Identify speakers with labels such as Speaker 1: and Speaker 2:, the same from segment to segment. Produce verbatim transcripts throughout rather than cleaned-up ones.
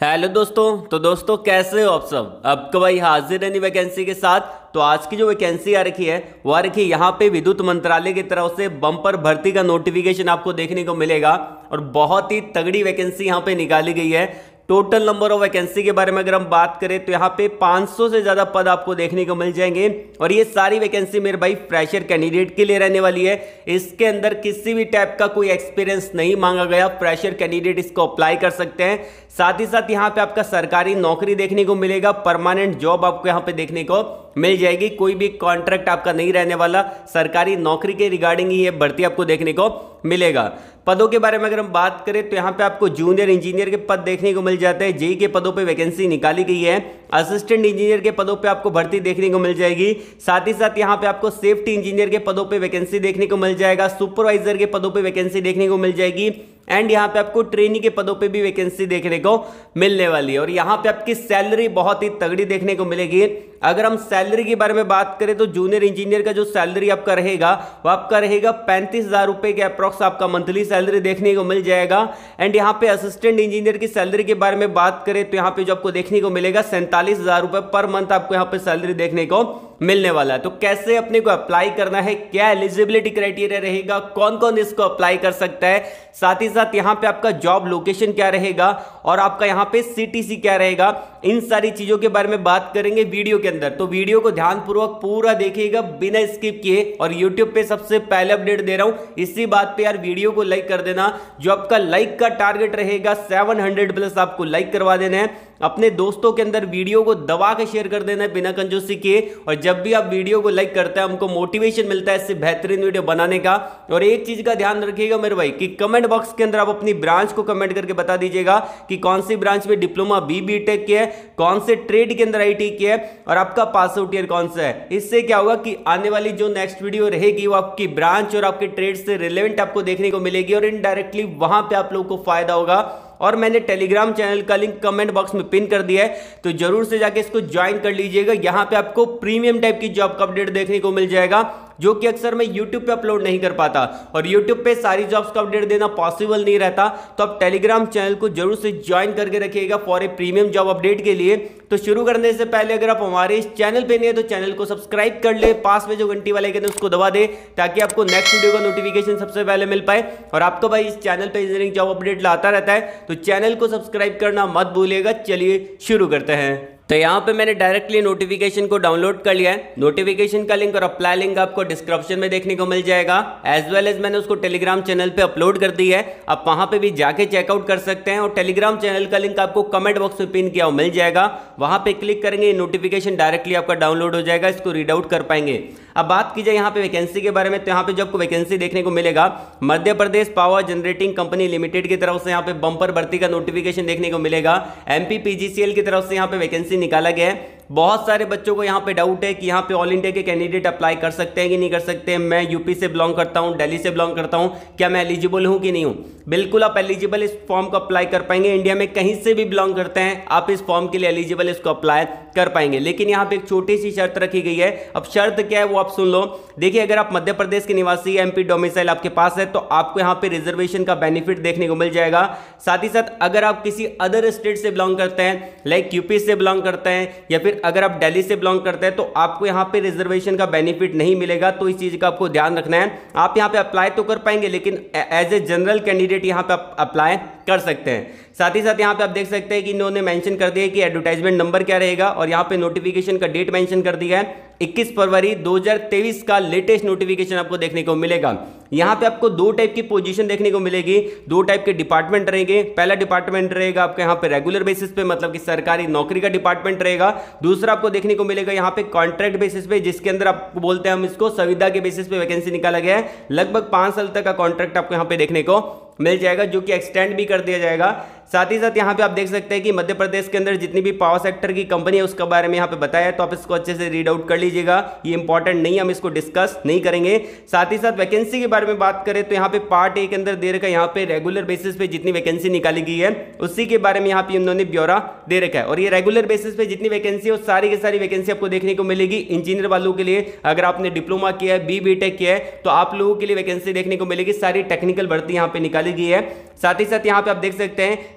Speaker 1: Hello दोस्तों। तो दोस्तों कैसे हो आप सब। आपका भाई हाजिर है नई वैकेंसी के साथ। तो आज की जो वैकेंसी आ रखी है वो आ रखी है यहाँ पे विद्युत मंत्रालय की तरफ से बम्पर भर्ती का नोटिफिकेशन आपको देखने को मिलेगा और बहुत ही तगड़ी वैकेंसी यहाँ पे निकाली गई है। टोटल नंबर ऑफ वैकेंसी के बारे में अगर हम बात करें तो यहाँ पे पाँच सौ से ज्यादा पद आपको देखने को मिल जाएंगे और ये सारी वैकेंसी मेरे भाई फ्रेशर कैंडिडेट के लिए रहने वाली है। इसके अंदर किसी भी टाइप का कोई एक्सपीरियंस नहीं मांगा गया। फ्रेशर कैंडिडेट इसको अप्लाई कर सकते हैं। साथ ही साथ यहाँ पे आपका सरकारी नौकरी देखने को मिलेगा, परमानेंट जॉब आपको यहाँ पे देखने को मिल जाएगी। कोई भी कॉन्ट्रैक्ट आपका नहीं रहने वाला, सरकारी नौकरी के रिगार्डिंग ही ये भर्ती आपको देखने को मिलेगा। पदों के बारे में अगर हम बात करें तो यहाँ पे आपको जूनियर इंजीनियर के पद देखने को मिल जाते हैं। जेई के पदों पे वैकेंसी निकाली गई है। असिस्टेंट इंजीनियर के पदों पे आपको भर्ती देखने को मिल जाएगी। साथ ही साथ यहाँ पे आपको सेफ्टी इंजीनियर के पदों पे वैकेंसी देखने को मिल जाएगा। सुपरवाइजर के पदों पे वैकेंसी देखने को मिल जाएगी एंड यहाँ पे आपको ट्रेनी के पदों पे भी वैकेंसी देखने को मिलने वाली है। और यहाँ पे आपकी सैलरी बहुत ही तगड़ी देखने को मिलेगी। अगर हम सैलरी के बारे में बात करें तो जूनियर इंजीनियर का जो सैलरी आपका रहेगा वो आपका रहेगा पैंतीस हजार रुपए के अप्रॉक्स आपका मंथली सैलरी देखने को मिल जाएगा। एंड यहाँ पे असिस्टेंट इंजीनियर की सैलरी के बारे में बात करें तो यहाँ पे जो आपको देखने को मिलेगा सैंतालीस हजार रुपए पर मंथ आपको यहाँ पे सैलरी देखने को मिलने वाला है। तो कैसे अपने को अप्लाई करना है, क्या एलिजिबिलिटी क्राइटेरिया रहेगा, कौन कौन इसको अप्लाई कर सकता है, साथ ही साथ यहाँ पे आपका जॉब लोकेशन क्या रहेगा और आपका यहाँ पे सीटीसी क्या रहेगा, इन सारी चीजों के बारे में बात करेंगे वीडियो के अंदर। तो वीडियो को ध्यानपूर्वक पूरा देखिएगा बिना स्किप किए। और यूट्यूब पे सबसे पहले अपडेट दे रहा हूं, इसी बात पे यार वीडियो को लाइक कर देना। जो आपका लाइक का टारगेट रहेगा सात सौ प्लस आपको लाइक करवा देना है। अपने दोस्तों के अंदर वीडियो को दबा के शेयर कर देना है बिना कंजूसी किए। और जब भी आप वीडियो को लाइक करते हैं हमको मोटिवेशन मिलता है इससे बेहतरीन वीडियो बनाने का। और एक चीज का ध्यान रखिएगा मेरे भाई कि कमेंट बॉक्स के अंदर आप अपनी ब्रांच को कमेंट करके बता दीजिएगा कि कौन सी ब्रांच में डिप्लोमा बी बीटेक किया है, कौन से ट्रेड के अंदर आईटी किया है और आपका पास आउट ईयर कौन सा है। इससे क्या होगा कि आने वाली जो नेक्स्ट वीडियो रहेगी वो आपकी ब्रांच और आपके ट्रेड से रिलेवेंट आपको देखने को मिलेगी और इनडायरेक्टली वहां पे आप लोगों को फायदा होगा। और मैंने टेलीग्राम चैनल का लिंक कमेंट बॉक्स में पिन कर दिया है, तो जरूर से जाके इसको ज्वाइन कर लीजिएगा। यहां पे आपको प्रीमियम टाइप की जॉब का अपडेट देखने को मिल जाएगा जो कि अक्सर मैं YouTube पे अपलोड नहीं कर पाता और YouTube पे सारी जॉब्स का अपडेट देना पॉसिबल नहीं रहता। तो आप टेलीग्राम चैनल को जरूर से ज्वाइन करके रखिएगा for a premium job update के लिए। तो शुरू करने से पहले अगर आप हमारे इस चैनल पे नहीं है तो चैनल को सब्सक्राइब कर ले, पास में जो घंटी वाला आइकन है उसको दबा दे ताकि आपको नेक्स्ट वीडियो का नोटिफिकेशन सबसे पहले मिल पाए। और आपको भाई इस चैनल पे इंजीनियरिंग जॉब अपडेट लाता रहता है तो चैनल को सब्सक्राइब करना मत भूलिएगा। चलिए शुरू करते हैं। तो यहाँ पे मैंने डायरेक्टली नोटिफिकेशन को डाउनलोड कर लिया है। नोटिफिकेशन का लिंक और अप्लाई लिंक आपको डिस्क्रिप्शन में देखने को मिल जाएगा। एज वेल एज मैंने उसको टेलीग्राम चैनल पे अपलोड कर दी है, आप वहां पे भी जाके चेकआउट कर सकते हैं। और टेलीग्राम चैनल का लिंक आपको कमेंट बॉक्स में पिन किया हुआ मिल जाएगा, वहां पे क्लिक करेंगे नोटिफिकेशन डायरेक्टली आपका डाउनलोड हो जाएगा, इसको रीड आउट कर पाएंगे। अब बात की जाए यहाँ पे वैकेंसी के बारे में तो यहाँ पे जो आपको वैकेंसी देखने को मिलेगा Madhya Pradesh power generating company limited की तरफ से यहाँ पे बम्पर भर्ती का नोटिफिकेशन देखने को मिलेगा। एमपी पीजीसीएल की तरफ से यहाँ पे वैकेंसी निकाला गया है। बहुत सारे बच्चों को यहाँ पे डाउट है कि यहाँ पे ऑल इंडिया के कैंडिडेट अप्लाई कर सकते हैं कि नहीं कर सकते। मैं यूपी से बिलोंग करता हूँ, दिल्ली से बिलोंग करता हूँ, क्या मैं एलिजिबल हूँ कि नहीं हूँ। बिल्कुल आप एलिजिबल इस फॉर्म को अप्लाई कर पाएंगे। इंडिया में कहीं से भी बिलोंग करते हैं आप इस फॉर्म के लिए एलिजिबल इसको अप्लाई कर पाएंगे। लेकिन यहाँ पे एक छोटी सी शर्त रखी गई है। अब शर्त क्या है वो आप सुन लो। देखिए अगर आप मध्य प्रदेश के निवासी, एमपी डोमिसाइल आपके पास है तो आपको यहाँ पे रिजर्वेशन का बेनिफिट देखने को मिल जाएगा। साथ ही साथ अगर आप किसी अदर स्टेट से बिलोंग करते हैं, लाइक यूपी से बिलोंग करते हैं या फिर अगर आप दिल्ली से बिलोंग करते हैं तो आपको यहाँ पे रिजर्वेशन का बेनिफिट नहीं मिलेगा। तो इस चीज का आपको ध्यान रखना है। आप यहाँ पे अप्लाई तो कर पाएंगे लेकिन एज ए जनरल कैंडिडेट यहाँ पे अप्लाई कर सकते हैं। साथ ही साथ यहाँ पे आप देख सकते हैं कि इन्होंने मेंशन कर दिया कि एडवर्टाइजमेंट नंबर क्या रहेगा और यहाँ पे नोटिफिकेशन का डेट मेंशन कर दिया है इक्कीस फरवरी दो हज़ार तेईस का लेटेस्ट नोटिफिकेशन आपको देखने को मिलेगा। यहाँ पे आपको दो टाइप की पोजीशन देखने को मिलेगी, दो टाइप के डिपार्टमेंट रहेंगे। पहला डिपार्टमेंट रहेगा आपका यहाँ पे रेगुलर बेसिस पे, मतलब कि सरकारी नौकरी का डिपार्टमेंट रहेगा। दूसरा आपको देखने को मिलेगा यहाँ पे कॉन्ट्रैक्ट बेसिस पे, जिसके अंदर आपको बोलते हैं हम इसको संविदा के बेसिस पे वैकेंसी निकाला गया है। लगभग पांच साल तक का कॉन्ट्रैक्ट आपको यहाँ पे देखने को मिल जाएगा जो कि एक्सटेंड भी कर दिया जाएगा। साथ ही साथ यहाँ पे आप देख सकते हैं कि मध्य प्रदेश के अंदर जितनी भी पावर सेक्टर की कंपनी है उसके बारे में यहाँ पे बताया है, तो आप इसको अच्छे से रीड आउट कर लीजिएगा। ये इंपॉर्टेंट नहीं, हम इसको डिस्कस नहीं करेंगे। साथ ही साथ वैकेंसी के बारे में बात करें तो यहाँ पे पार्ट ए के अंदर दे रखा है यहाँ पे रेगुलर बेसिस पे जितनी वैकेंसी निकाली गई है उसी के बारे में यहाँ पे उन्होंने ब्यौरा दे रखा है। और ये रेगुलर बेसिस पे जितनी वैकेंसी है सारी की सारी वैकेंसी आपको देखने को मिलेगी इंजीनियर वालों के लिए। अगर आपने डिप्लोमा किया है, बी बीटेक किया है तो आप लोगों के लिए वैकेंसी देखने को मिलेगी। सारी टेक्निकल भर्ती यहाँ पे निकाली गई है। साथ ही साथ यहाँ पे आप देख सकते हैं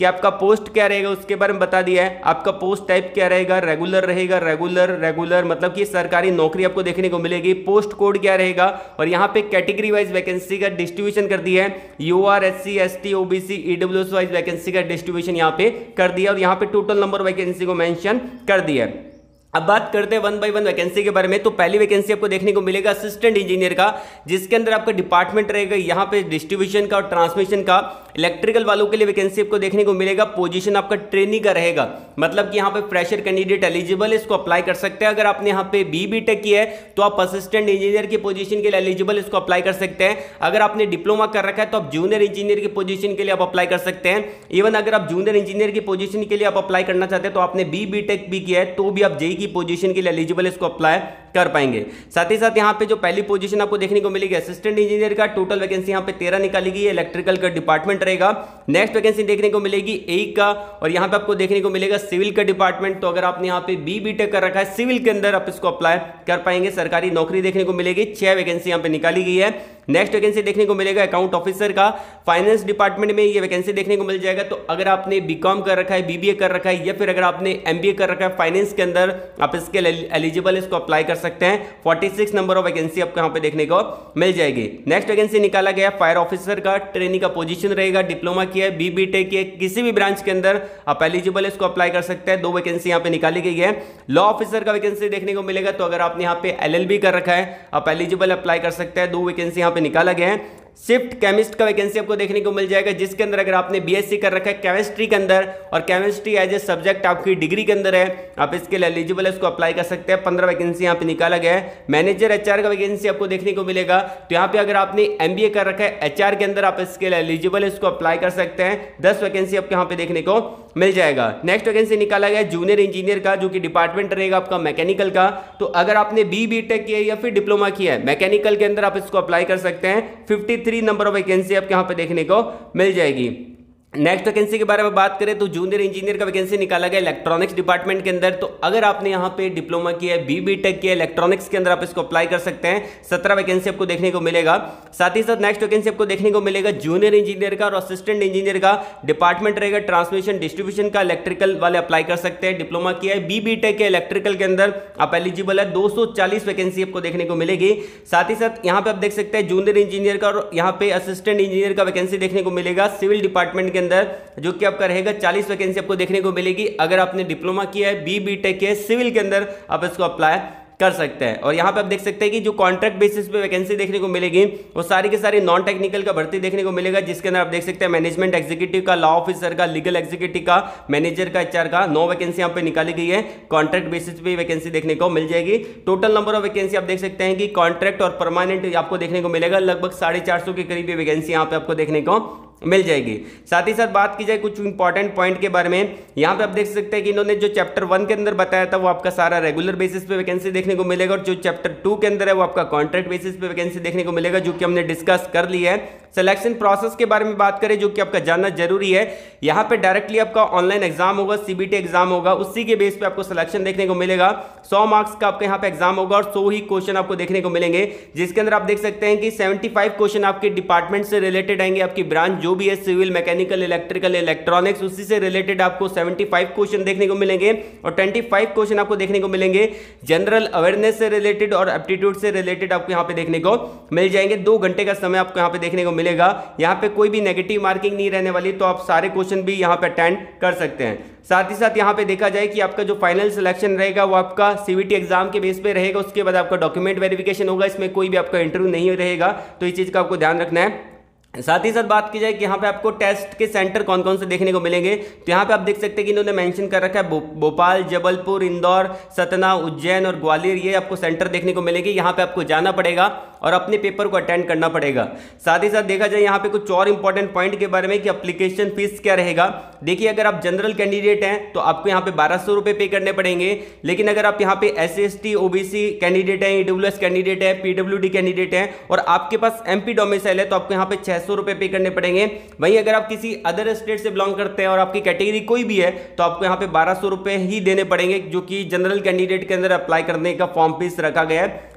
Speaker 1: कि आपका पोस्ट क्या रहेगा उसके बारे में बता दिया है। आपका पोस्ट टाइप क्या रहेगा, रेगुलर रहेगा, रेगुलर रेगुलर मतलब कि सरकारी नौकरी आपको देखने को मिलेगी। पोस्ट कोड क्या रहेगा और यहाँ पे कैटेगरी वाइज वैकेंसी का डिस्ट्रीब्यूशन कर दिया है, UR, SC, ST, OBC, EWS wise vacancy का डिस्ट्रीब्यूशन यहाँ पे कर दिया और यहाँ पे टोटल नंबर वैकेंसी को मेंशन कर दिया है। अब बात करते हैं वन बाय वन वैकेंसी के बारे में। तो पहली वैकेंसी आपको देखने को मिलेगा असिस्टेंट इंजीनियर का, जिसके अंदर आपका डिपार्टमेंट रहेगा यहाँ पे डिस्ट्रीब्यूशन का और ट्रांसमिशन का। इलेक्ट्रिकल वालों के लिए वैकेंसी आपको देखने को मिलेगा, पोजीशन आपका ट्रेनी का रहेगा, मतलब कि यहाँ पे फ्रेशर कैंडिडेट एलिजिबल है, इसको अप्लाई कर सकते हैं। अगर आपने यहाँ पे बी बी टेक किया है तो आप असिस्टेंट इंजीनियर की पोजीशन के लिए एलिजिबल, इसको अप्लाई कर सकते हैं। अगर आपने डिप्लोमा कर रखा है तो आप जूनियर इंजीनियर की पोजीशन के लिए आप अप्लाई कर सकते हैं। इवन अगर आप जूनियर इंजीनियर की पोजीशन के लिए आप अप्लाई करना चाहते हैं तो आपने बी बी टेक भी किया है तो भी आप जेई की पोजीशन के लिए एलिजिबल, इसको अप्लाई कर पाएंगे। साथ ही साथ यहाँ पे जो पहली पोजीशन आपको देखने को मिलेगी असिस्टेंट इंजीनियर का, टोटल वैकेंसी यहाँ पे तेरह निकाली गई है, इलेक्ट्रिकल का डिपार्टमेंट रहेगा। नेक्स्ट वैकेंसी देखने को मिलेगी ए का और यहाँ पे आपको देखने को मिलेगा सिविल का डिपार्टमेंट। तो अगर आपने यहाँ पे बी बी टेक कर रखा है सिविल के अंदर, आप इसको अप्लाई कर पाएंगे, सरकारी नौकरी देखने को मिलेगी। छह वैकेंसी यहाँ पे निकाली गई है। नेक्स्ट वैकेंसी देखने को मिलेगा अकाउंट ऑफिसर का, फाइनेंस डिपार्टमेंट में ये वैकेंसी देखने को मिल जाएगा। तो अगर आपने बीकॉम कर रखा है, बीबीए कर रखा है या फिर अगर आपने एमबीए कर रखा है फाइनेंस के अंदर, आप इसके एलिजिबल, इसको अप्लाई कर सकते हैं। छियालीस नंबर ऑफ वैकेंसी आपको यहाँ पे देखने को मिल जाएगी। नेक्स्ट वैकेंसी निकाला गया फायर ऑफिसर का, ट्रेनी का पोजीशन रहेगा, डिप्लोमा किया है, बीबी टेक किया है, किसी भी ब्रांच के अंदर आप एलिजिबल, इसको अप्लाई कर सकते हैं। दो वैकेंसी यहाँ पे निकाली गई है। लॉ ऑफिसर का वैकेंसी देखने को मिलेगा, तो अगर आपने यहाँ पे एलएलबी कर रखा है आप एलिजिबल अप्लाई कर सकते हैं। दो वैकेंसी यहाँ पे निकाला गया है। शिफ्ट केमिस्ट का वैकेंसी आपको देखने को मिल जाएगा, जिसके अंदर अगर आपने बीएससी कर रखा है केमिस्ट्री के अंदर और केमिस्ट्री एज ए सब्जेक्ट आपकी डिग्री के अंदर है, आप इसके लिए एलिजिबल है, इसको अप्लाई कर सकते हैं। पंद्रह वैकेंसी यहाँ पे निकाला गया है। मैनेजर एचआर का वैकेंसी आपको देखने को मिलेगा, तो यहाँ पे अगर आपने एमबीए कर रखा है एचआर के अंदर, आप इसके लिए एलिजिबल है, इसको अप्लाई कर सकते हैं। दस वैकेंसी आपको यहाँ पे देखने को मिल जाएगा। नेक्स्ट वैकेंसी निकाला गया जूनियर इंजीनियर का, जो कि डिपार्टमेंट रहेगा आपका मैकेनिकल का। तो अगर आपने बी बी टेक किया है या फिर डिप्लोमा किया है मैकेनिकल के अंदर, आप इसको अप्लाई कर सकते हैं। तिरेपन नंबर ऑफ वैकेंसी आपको यहाँ पे देखने को मिल जाएगी। नेक्स्ट वैकेंसी के बारे में बात करें तो जूनियर इंजीनियर का वैकेंसी निकाला गया इलेक्ट्रॉनिक्स डिपार्टमेंट के अंदर। तो अगर आपने यहाँ पे डिप्लोमा किया है, बीबी टेक किया है इलेक्ट्रॉनिक्स के अंदर, आप इसको अप्लाई कर सकते हैं। सत्रह वैकेंसी आपको देखने को मिलेगा। साथ ही साथ नेक्स्ट वैकेंसी आपको देखने को मिलेगा जूनियर इंजीनियर का और असिस्टेंट इंजीनियर का। डिपार्टमेंट रहेगा ट्रांसमिशन डिस्ट्रीब्यूशन का, इलेक्ट्रिकल वाले अप्लाई कर सकते हैं। डिप्लोमा किया है, बीबी टेक के इलेक्ट्रिकल के अंदर, आप एलिजिबल है। दो सौ चालीस वैकेंसी आपको देखने को मिलेगी। साथ ही साथ यहाँ पे आप देख सकते हैं जूनियर इंजीनियर का और यहाँ पे असिस्टेंट इंजीनियर का वैकेंसी देखने को मिलेगा सिविल डिपार्टमेंट के अंदर, जो कि आपका रहेगा चालीस वैकेंसी आपको देखने को मिलेगी। अगर आपने डिप्लोमा किया है, बी बी टेक किया है सिविल के अंदर, आप इसको अप्लाई कर सकते हैं। और यहाँ पे आप देख सकते हैं कि जो कॉन्ट्रैक्ट बेसिस पे वैकेंसी देखने को मिलेगी वो सारी के सारी नॉन टेक्निकल का भर्ती देखने को मिलेगा, जिसके अंदर आप देख सकते हैं मैनेजमेंट एग्जीक्यूटिव का, लॉ ऑफिसर का, लीगल एग्जीक्यूटिव का, मैनेजर का, एचआर का। नौ वैकेंसी यहाँ पे निकाली गई है। कॉन्ट्रैक्ट बेसिस पे वैकेंसी देखने को मिल जाएगी। टोटल नंबर ऑफ वैकेंसी आप देख सकते हैं कि कॉन्ट्रैक्ट और परमानेंट आपको देखने को मिलेगा, लगभग साढ़े चार सौ के करीब वैकेंसी यहाँ पे आपको देखने को मिल जाएगी। साथ ही साथ बात की जाए कुछ इंपॉर्टेंट पॉइंट के बारे में, यहाँ पे आप देख सकते हैं कि इन्होंने जो चैप्टर वन के अंदर बताया था वो आपका सारा रेगुलर बेसिस पे वैकेंसी देखने को मिलेगा, और जो चैप्टर टू के अंदर है वो आपका कॉन्ट्रैक्ट बेसिस पे वैकेंसी देखने को मिलेगा, जो कि हमने डिस्कस कर ली है। सिलेक्शन प्रोसेस के बारे में बात करें, जो कि आपका जानना जरूरी है, यहाँ पे डायरेक्टली आपका ऑनलाइन एग्जाम होगा, सीबीटी एग्जाम होगा, उसी के बेस पे आपको सिलेक्शन देखने को मिलेगा। सौ मार्क्स का आपका यहाँ पे एग्जाम होगा और सौ ही क्वेश्चन आपको देखने को मिलेंगे, जिसके अंदर आप देख सकते हैं कि पचहत्तर क्वेश्चन आपके डिपार्टमेंट से रिलेटेड आएंगे। आपकी ब्रांच जो भी है, सिविल, मैकेनिकल, इलेक्ट्रिकल, इलेक्ट्रॉनिक्स, उसी से रिलेटेड आपको पचहत्तर क्वेश्चन देखने को मिलेंगे और पच्चीस क्वेश्चन आपको देखने को मिलेंगे जनरल अवेयरनेस से रिलेटेड और एप्टीट्यूड से रिलेटेड आपको यहाँ पे देखने को मिल जाएंगे। दो घंटे का समय आपको यहाँ पे देखने को मिलेगा। यहाँ पे कोई भी नेगेटिव मार्किंग नहीं रहने वाली, तो आप सारे क्वेश्चन भी यहाँ पे अटेंड कर सकते हैं। साथ ही साथ यहाँ पे देखा जाए कि आपका जो फाइनल सिलेक्शन रहेगा वो आपका सीवीटी एग्जाम के बेस पे रहेगा। उसके बाद आपका डॉक्यूमेंट वेरिफिकेशन होगा, इसमें कोई भी आपका इंटरव्यू नहीं रहेगा, तो इस चीज़ का आपको ध्यान रखना है। साथ ही साथ बात की जाए कि यहाँ पे आपको टेस्ट के सेंटर कौन कौन से देखने को मिलेंगे, तो यहाँ पे आप देख सकते हैं कि इन्होंने मेंशन कर रखा है भो, भोपाल, जबलपुर, इंदौर, सतना, उज्जैन और ग्वालियर, ये आपको सेंटर देखने को मिलेंगे। यहाँ पे आपको जाना पड़ेगा और अपने पेपर को अटेंड करना पड़ेगा। साथ ही साथ देखा जाए यहाँ पे कुछ और इंपॉर्टेंट पॉइंट के बारे में कि एप्लीकेशन फीस क्या रहेगा। देखिए, अगर आप जनरल कैंडिडेट हैं तो आपको यहाँ पे बारह सौ रुपये पे करने पड़ेंगे, लेकिन अगर आप यहाँ पे S C S T, OBC candidate हैं, ईडब्ल्यूएस कैंडिडेट है, पीडब्ल्यूडी कैंडिडेट हैं और आपके पास एमपी डोमिसाइल है, तो आपको यहाँ पे छह सौ रुपये पे करने पड़ेंगे। वहीं अगर आप किसी अदर स्टेट से बिलोंग करते हैं और आपकी कैटेगरी कोई भी है, तो आपको यहाँ पे बारह सौ रुपये ही देने पड़ेंगे, जो कि जनरल कैंडिडेट के अंदर अप्लाई करने का फॉर्म फीस रखा गया है।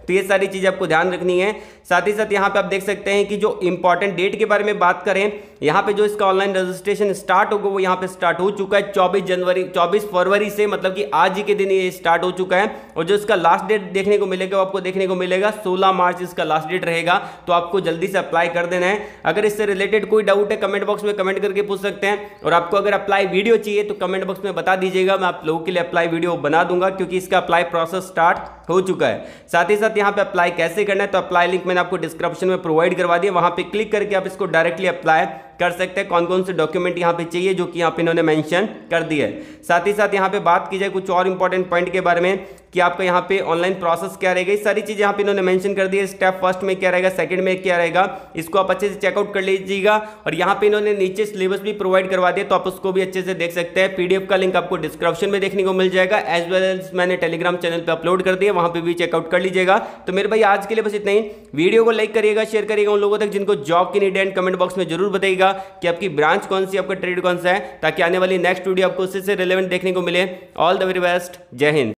Speaker 1: तो ये सारी चीज़ आपको ध्यान रखनी है। साथ ही साथ यहाँ पे आप देख सकते हैं कि जो इंपॉर्टेंट डेट के बारे में बात करें, यहाँ पे जो इसका ऑनलाइन रजिस्ट्रेशन स्टार्ट होगा वो यहाँ पे स्टार्ट हो चुका है चौबीस जनवरी चौबीस फरवरी से, मतलब कि आज ही के दिन ये स्टार्ट हो चुका है। और जो इसका लास्ट डेट देखने को मिलेगा वो आपको देखने को मिलेगा सोलह मार्च इसका लास्ट डेट रहेगा। तो आपको जल्दी से अप्लाई कर देना है। अगर इससे रिलेटेड कोई डाउट है कमेंट बॉक्स में कमेंट करके पूछ सकते हैं, और आपको अगर अप्लाई वीडियो चाहिए तो कमेंट बॉक्स में बता दीजिएगा, मैं आप लोगों के लिए अप्लाई वीडियो बना दूंगा, क्योंकि इसका अप्लाई प्रोसेस स्टार्ट हो चुका है। साथ ही साथ यहाँ पे अप्लाई कैसे करना है, तो अप्लाई लिंक मैंने आपको डिस्क्रिप्शन में प्रोवाइड करवा दिया, वहां पे क्लिक करके आप इसको डायरेक्टली अप्लाई कर सकते हैं। कौन कौन से डॉक्यूमेंट यहाँ पे चाहिए जो कि यहाँ पे इन्होंने मेंशन कर दिया है। साथ ही साथ यहाँ पे बात की जाए कुछ और इंपॉर्टेंट पॉइंट के बारे में कि आपका यहाँ पे ऑनलाइन प्रोसेस क्या रहेगा, सारी चीजें यहाँ पे इन्होंने मेंशन कर दी है। स्टेप फर्स्ट में क्या रहेगा, सेकंड में क्या रहेगा, इसको आप अच्छे से चेकआउट कर लीजिएगा। और यहाँ पे इन्होंने नीचे सिलेबस भी प्रोवाइड करवा दिया, तो आप उसको भी अच्छे से देख सकते हैं। पीडीएफ का लिंक आपको डिस्क्रिप्शन में देखने को मिल जाएगा, एज वेल एज मैंने टेलीग्राम चैनल पर अपलोड कर दिया, वहां पर भी चेकआउट कर लीजिएगा। तो मेरे भाई आज के लिए बस इतना ही। वीडियो को लाइक करिएगा, शेयर करिएगा उन लोगों तक जिनको जॉब की नीड है, एंड कमेंट बॉक्स में जरूर बताइएगा कि आपकी ब्रांच कौन सी, आपका ट्रेड कौन सा है, ताकि आने वाली नेक्स्ट वीडियो आपको उससे रिलेवेंट देखने को मिले। ऑल द वेरी बेस्ट, जय हिंद।